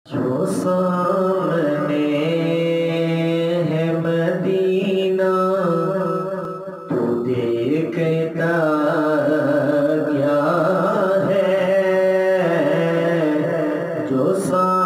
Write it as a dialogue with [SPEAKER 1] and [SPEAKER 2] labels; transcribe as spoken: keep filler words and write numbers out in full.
[SPEAKER 1] जो सामने है मदीना तो देखता क्या है, जो सा